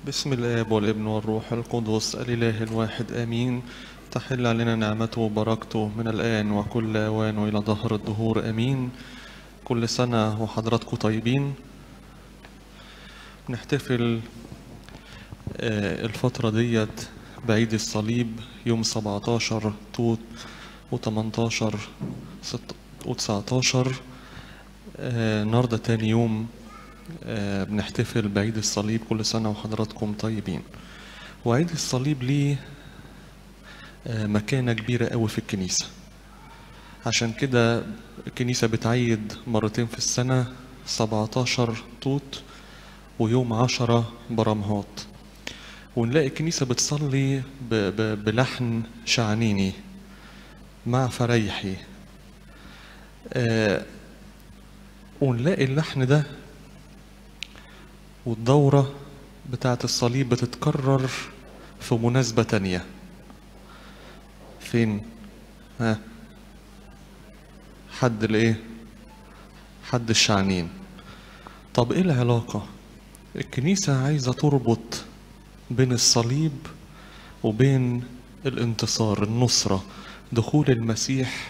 بسم الآب والابن والروح القدس الإله الواحد آمين. تحل علينا نعمته وبركته من الآن وكل أوان وإلى ظهر الدهور آمين. كل سنة وحضراتكم طيبين. نحتفل الفترة ديت بعيد الصليب يوم 17 توت و18 و19. النهارده تاني يوم بنحتفل بعيد الصليب. كل سنة وحضراتكم طيبين. وعيد الصليب ليه مكانة كبيرة قوي في الكنيسة، عشان كده الكنيسة بتعيد مرتين في السنة، 17 توت ويوم 10 برمهات. ونلاقي الكنيسة بتصلي بلحن شعنيني مع فريحي. ونلاقي اللحن ده والدورة بتاعة الصليب بتتكرر في مناسبة تانية. فين؟ حد الايه؟ حد الشعنين. طب ايه العلاقة؟ الكنيسة عايزة تربط بين الصليب وبين الانتصار، النصرة، دخول المسيح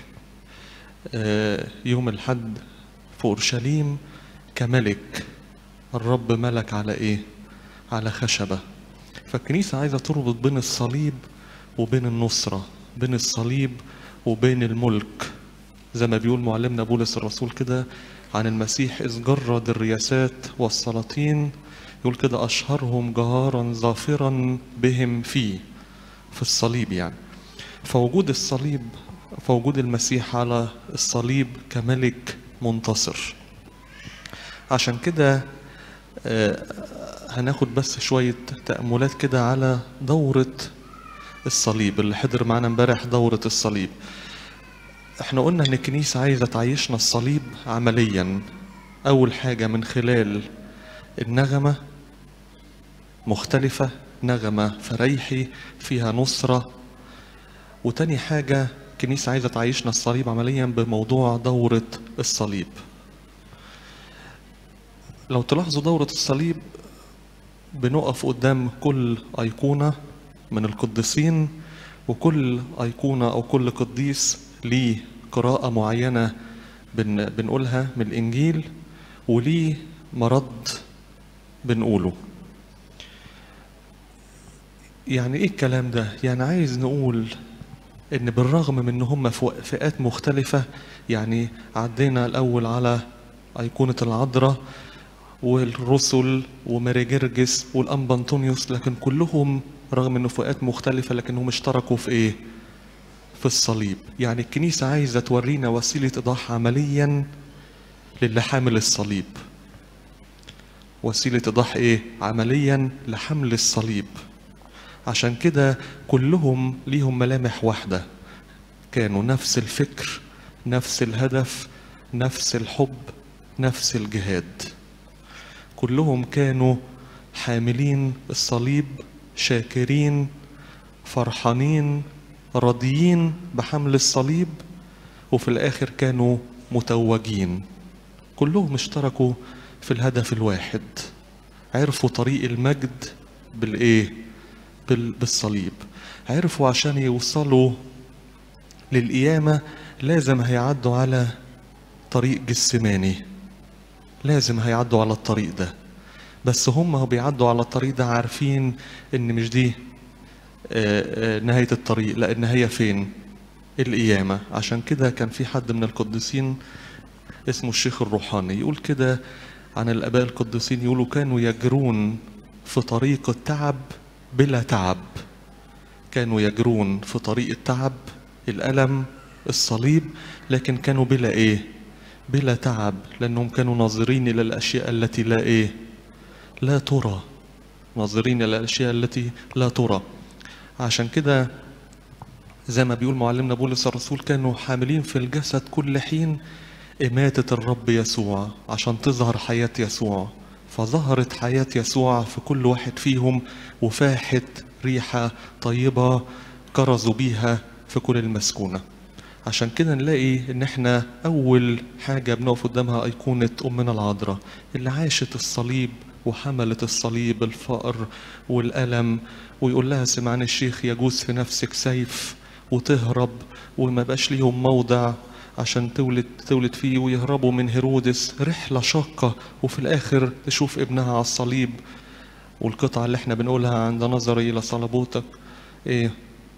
يوم الحد في أورشليم كملك. الرب ملك على ايه؟ على خشبة. فالكنيسة عايزة تربط بين الصليب وبين النصرة، بين الصليب وبين الملك. زي ما بيقول معلمنا بولس الرسول كده عن المسيح: إذ جرد الرياسات والسلاطين، يقول كده: أشهرهم جهارا ظافرا بهم في الصليب. يعني فوجود الصليب، فوجود المسيح على الصليب كملك منتصر. عشان كده هناخد بس شوية تأملات كده على دورة الصليب. اللي حضر معنا امبارح دورة الصليب، احنا قلنا ان الكنيسة عايزة تعيشنا الصليب عمليا. اول حاجة من خلال النغمة مختلفة، نغمة فريحي فيها نصرة. وتاني حاجة الكنيسة عايزة تعيشنا الصليب عمليا بموضوع دورة الصليب. لو تلاحظوا دورة الصليب بنقف قدام كل أيقونة من القديسين، وكل أيقونة أو كل قديس ليه قراءة معينة بنقولها من الإنجيل، وليه مرض بنقوله. يعني إيه الكلام ده؟ يعني عايز نقول إن بالرغم من إن هم فئات مختلفة، يعني عدينا الأول على أيقونة العذراء والرسل وماري جرجس والأنبا أنطونيوس، لكن كلهم رغم إنه فئات مختلفة لكنهم اشتركوا في إيه؟ في الصليب. يعني الكنيسة عايزة تورينا وسيلة إيضاح عمليا للي حامل الصليب. وسيلة إيضاح إيه؟ عمليا لحمل الصليب. عشان كده كلهم ليهم ملامح واحدة، كانوا نفس الفكر، نفس الهدف، نفس الحب، نفس الجهاد. كلهم كانوا حاملين الصليب، شاكرين، فرحانين، راضيين بحمل الصليب، وفي الآخر كانوا متوجين. كلهم اشتركوا في الهدف الواحد، عرفوا طريق المجد بالإيه؟ بالصليب. عرفوا عشان يوصلوا للقيامة لازم هيعدوا على طريق جسماني، لازم هيعدوا على الطريق ده. بس هم بيعدوا على الطريق ده عارفين ان مش دي نهاية الطريق، لا، النهاية فين؟ القيامة. عشان كده كان في حد من القديسين اسمه الشيخ الروحاني يقول كده عن الآباء القديسين، يقولوا كانوا يجرون في طريق التعب بلا تعب. كانوا يجرون في طريق التعب، الألم، الصليب، لكن كانوا بلا إيه؟ بلا تعب، لأنهم كانوا ناظرين إلى الأشياء التي لا إيه؟ لا ترى. ناظرين إلى الأشياء التي لا ترى. عشان كده زي ما بيقول معلمنا بولس الرسول: كانوا حاملين في الجسد كل حين إماتة الرب يسوع عشان تظهر حياة يسوع. فظهرت حياة يسوع في كل واحد فيهم، وفاحت ريحة طيبة كرزوا بيها في كل المسكونة. عشان كده نلاقي ان احنا اول حاجة بنقف قدامها ايقونة امنا العذراء اللي عاشت الصليب وحملت الصليب الفقر والألم، ويقول لها سمعان الشيخ يجوز في نفسك سيف، وتهرب وما بقاش ليهم موضع عشان تولد فيه، ويهربوا من هيرودس. رحلة شاقة، وفي الآخر تشوف ابنها على الصليب. والقطعة اللي احنا بنقولها عند نظري إلى صلبوتك ايه؟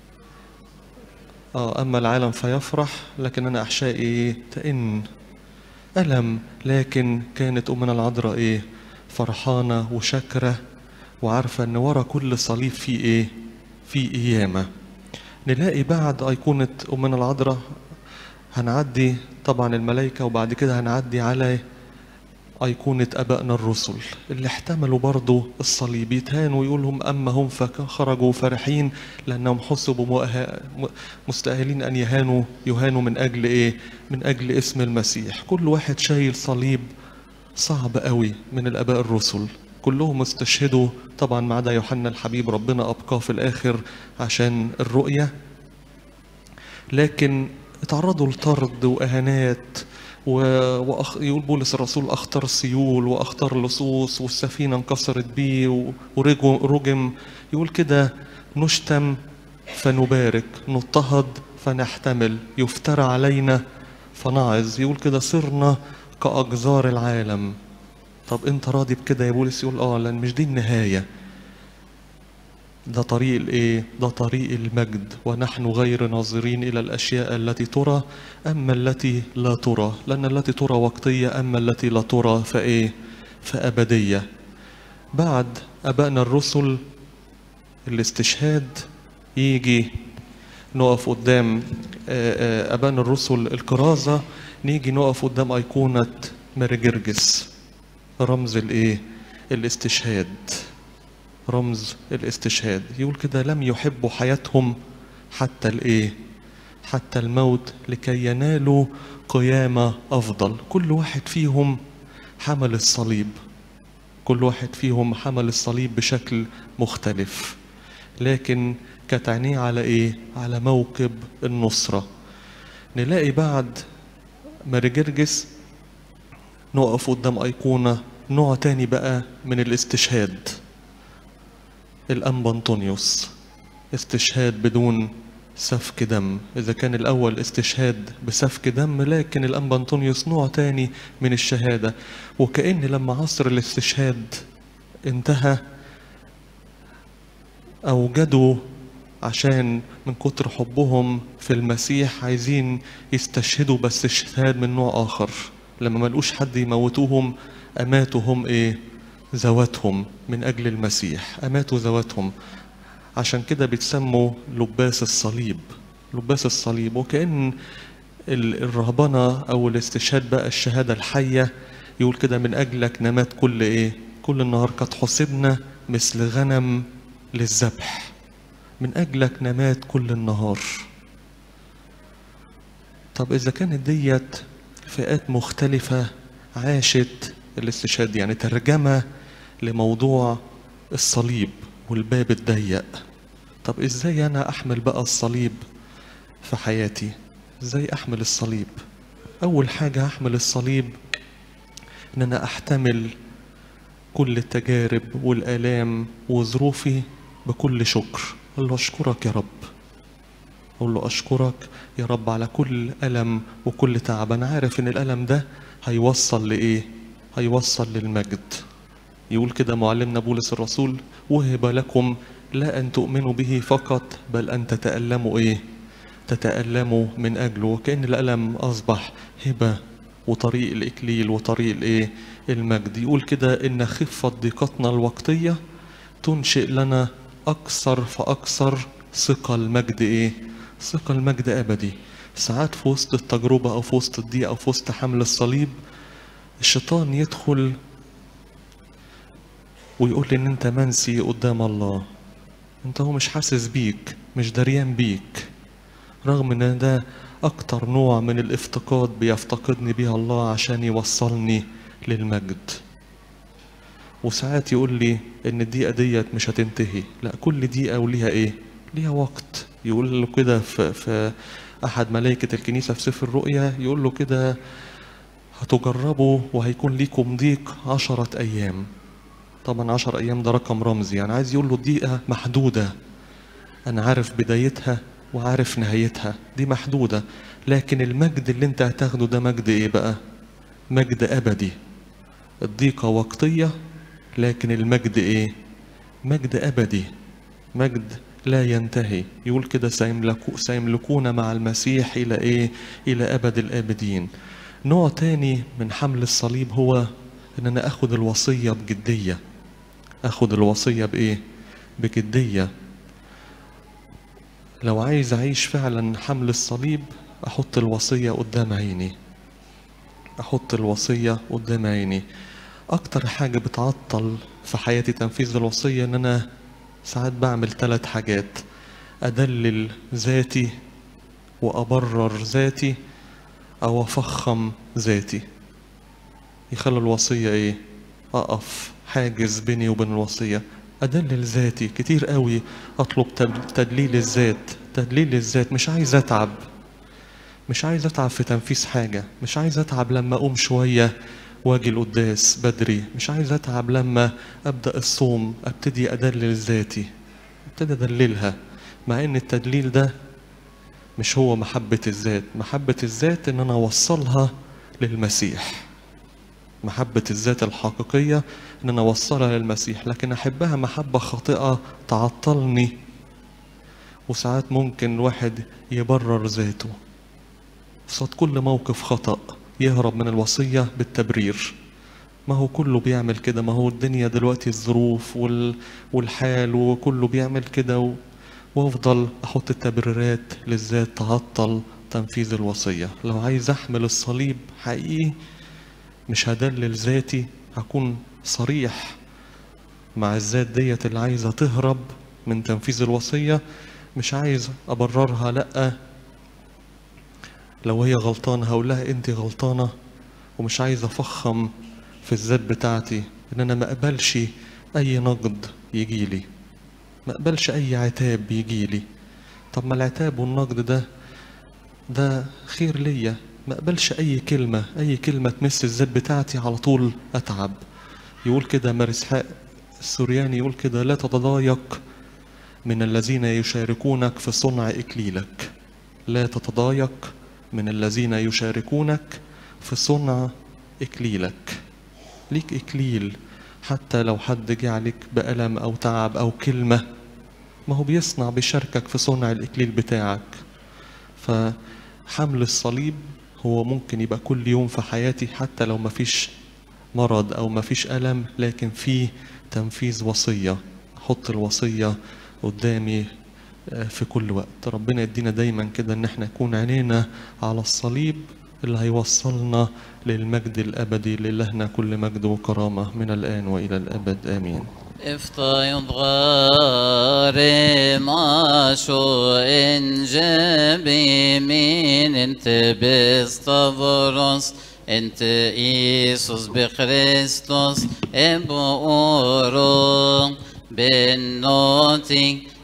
أما العالم فيفرح لكن أنا أحشائي ايه؟ تئن. ألم، لكن كانت أمنا العذراء ايه؟ فرحانة وشاكرة، وعارفة ان ورا كل صليب فيه ايه؟ فيه قيامة. نلاقي بعد أيقونة أمنا العذراء هنعدي طبعا الملائكة، وبعد كده هنعدي على أيقونة أبائنا الرسل اللي احتملوا برضو الصليب. يتهانوا ويقولهم أما هم فخرجوا فرحين لأنهم حسبوا مستأهلين أن يهانوا من أجل إيه؟ من أجل اسم المسيح. كل واحد شايل صليب صعب قوي من الآباء الرسل، كلهم استشهدوا طبعا ما عدا يوحنا الحبيب، ربنا أبقاه في الآخر عشان الرؤية، لكن اتعرضوا لطرد وإهانات. يقول بولس الرسول أخطر سيول وأخطر لصوص، والسفينة انكسرت بيه ورجم. يقول كده نشتم فنبارك، نضطهد فنحتمل، يفترى علينا فنعظ. يقول كده صرنا كأجزار العالم. طب انت راضي بكده يا بولس؟ يقول لأن مش دي النهاية، ده طريق الايه؟ ده طريق المجد، ونحن غير ناظرين الى الاشياء التي ترى اما التي لا ترى، لان التي ترى وقتية اما التي لا ترى فايه؟ فابدية. بعد ابائنا الرسل الاستشهاد يجي نقف قدام ابائنا الرسل الكرازة، نيجي نقف قدام ايقونة ماري جرجس، رمز الايه؟ الاستشهاد، رمز الاستشهاد. يقول كده لم يحبوا حياتهم حتى الايه؟ حتى الموت لكي ينالوا قيامة افضل. كل واحد فيهم حمل الصليب، كل واحد فيهم حمل الصليب بشكل مختلف، لكن كانت عينيه على ايه؟ على موكب النصرة. نلاقي بعد ماري جرجس نقف قدام ايقونة نوع تاني بقى من الاستشهاد، الأنبا أنطونيوس، استشهاد بدون سفك دم. إذا كان الأول استشهاد بسفك دم، لكن الأنبا أنطونيوس نوع تاني من الشهادة. وكأن لما عصر الاستشهاد انتهى، أوجدوا عشان من كتر حبهم في المسيح عايزين يستشهدوا بس استشهاد من نوع آخر. لما ملقوش حد يموتوهم أماتوا هم إيه؟ ذواتهم من أجل المسيح، أماتوا ذواتهم. عشان كده بيتسموا لباس الصليب، لباس الصليب. وكأن الرهبنة أو الاستشهاد بقى الشهادة الحية. يقول كده من أجلك نمات كل إيه؟ كل النهار قد حسبنا مثل غنم للذبح، من أجلك نمات كل النهار. طب إذا كانت ديت فئات مختلفة عاشت الاستشهاد، يعني ترجمة لموضوع الصليب والباب الضيق. طب ازاي انا احمل بقى الصليب في حياتي؟ ازاي احمل الصليب؟ اول حاجة احمل الصليب ان انا احتمل كل التجارب والآلام وظروفي بكل شكر. اقول له اشكرك يا رب، اقول له اشكرك يا رب على كل ألم وكل تعب. انا عارف ان الألم ده هيوصل لايه؟ هيوصل للمجد. يقول كده معلمنا بولس الرسول وهب لكم لا أن تؤمنوا به فقط بل أن تتألموا إيه؟ تتألموا من أجله. وكأن الألم أصبح هبة وطريق الإكليل وطريق الإيه؟ المجد. يقول كده إن خفة ضيقتنا الوقتية تنشئ لنا أكثر فأكثر ثقل مجد إيه؟ ثقل مجد أبدي. ساعات في وسط التجربة أو في وسط الضيقة أو في وسط حمل الصليب الشيطان يدخل ويقول لي ان انت منسي قدام الله، انت هو مش حاسس بيك، مش دريان بيك، رغم ان ده اكتر نوع من الافتقاد بيفتقدني بيها الله عشان يوصلني للمجد. وساعات يقول لي ان الدقيقة ديت مش هتنتهي، لا كل دقيقة وليها ايه؟ ليها وقت. يقول له كده في احد ملائكة الكنيسة في سفر الرؤيا، يقول له كده هتجربوا وهيكون ليكم ضيق 10 أيام. طبعا 10 أيام ده رقم رمزي، يعني عايز يقول له دقيقة محدودة، أنا عارف بدايتها وعارف نهايتها، دي محدودة، لكن المجد اللي أنت هتاخده ده مجد إيه بقى؟ مجد أبدي. الضيقة وقتية، لكن المجد إيه؟ مجد أبدي، مجد لا ينتهي. يقول كده سيملكون مع المسيح إلى إيه؟ إلى أبد الآبدين. نوع تاني من حمل الصليب هو إن أنا أخد الوصية بجدية. أخد الوصية بإيه؟ بجدية. لو عايز أعيش فعلا حمل الصليب أحط الوصية قدام عيني، أحط الوصية قدام عيني. أكتر حاجة بتعطل في حياتي تنفيذ الوصية إن أنا ساعات بعمل 3 حاجات: أدلل ذاتي، وأبرر ذاتي، أو أفخم ذاتي. يخلي الوصية إيه؟ أقف حاجز بيني وبين الوصية. أدلل ذاتي كتير قوي، أطلب تدليل الذات. تدليل الذات، مش عايز أتعب، مش عايز أتعب في تنفيذ حاجة، مش عايز أتعب لما أقوم شوية واجي القداس بدري، مش عايز أتعب لما أبدأ الصوم أبتدي أدلل ذاتي، أبتدي أدللها. مع إن التدليل ده مش هو محبة الذات. محبة الذات إن أنا أوصلها للمسيح. محبة الذات الحقيقية إن أنا أوصلها للمسيح، لكن أحبها محبة خاطئة تعطلني. وساعات ممكن الواحد يبرر ذاته قصاد كل موقف خطأ، يهرب من الوصية بالتبرير. ما هو كله بيعمل كده، ما هو الدنيا دلوقتي الظروف والحال وكله بيعمل كده، وافضل احط التبريرات للذات تعطل تنفيذ الوصية. لو عايز احمل الصليب حقيقي مش هدلل ذاتي، هكون صريح مع الذات ديت اللي عايزة تهرب من تنفيذ الوصية، مش عايز ابررها، لأ، لو هي غلطانة هقول لها انت غلطانة. ومش عايز افخم في الذات بتاعتي، ان انا ما اقبلش اي نقد يجيلي، ما اقبلش اي عتاب يجيلي. طب ما العتاب والنقد ده خير ليا. ما اقبلش اي كلمة تمس الذات بتاعتي على طول اتعب. يقول كده مرسحاق السورياني، يقول كده: لا تتضايق من الذين يشاركونك في صنع اكليلك. لا تتضايق من الذين يشاركونك في صنع إكليلك. ليك إكليل، حتى لو حد جه عليك بألم أو تعب أو كلمة، ما هو بيشاركك في صنع الإكليل بتاعك. فحمل الصليب هو ممكن يبقى كل يوم في حياتي، حتى لو ما فيش مرض أو ما فيش ألم، لكن فيه تنفيذ وصية. أحط الوصية قدامي في كل وقت. ربنا يدينا دايما كده ان احنا يكون عينينا على الصليب اللي هيوصلنا للمجد الابدي. لإلهنا كل مجد وكرامة من الان والى الابد، امين. افتاي ضغاري ما شو انجبي مين انت بستفرس انت إيسوس بخريستوس ابو اورو بالنوتي